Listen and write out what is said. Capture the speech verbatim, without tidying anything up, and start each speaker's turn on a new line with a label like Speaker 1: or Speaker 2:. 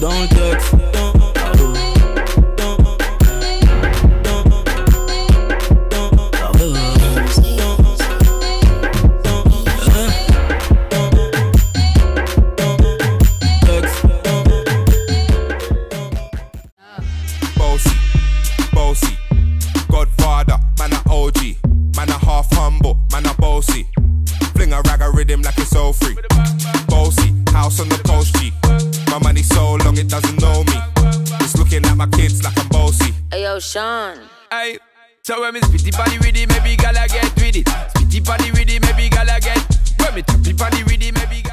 Speaker 1: dans le texte.
Speaker 2: Bossy, bossy, Godfather, man a O G, man a half humble, man a bossy. Fling a rag a rhythm like it's all free. Bossy, house on the coast G. My money so long it doesn't know me. It's looking at my kids like I'm bossy.
Speaker 3: Ayo, Sean.
Speaker 4: Aye. So when me spitty body with it, maybe gala get with it. Spitty body with it, maybe gala get. When me tappy body with it, maybe gala